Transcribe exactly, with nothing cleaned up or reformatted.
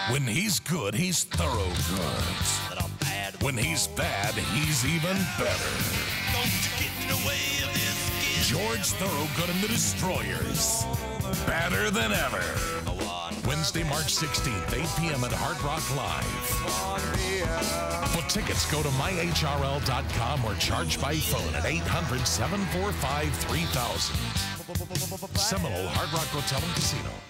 When he's good, he's Thorogood. When he's bad, he's even better. George Thorogood and the Destroyers. Badder than ever. Wednesday, March sixteenth, eight p m at Hard Rock Live. For tickets, go to my H R L dot com or charge by phone at eight hundred, seven four five, three thousand. Seminole Hard Rock Hotel and Casino.